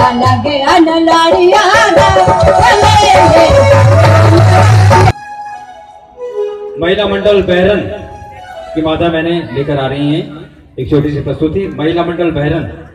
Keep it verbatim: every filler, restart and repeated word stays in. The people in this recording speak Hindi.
लगे अनलाड़िया महिला मंडल बहरन की माता मैंने लेकर आ रही हैं एक छोटी सी प्रस्तुति। महिला मंडल बहरन।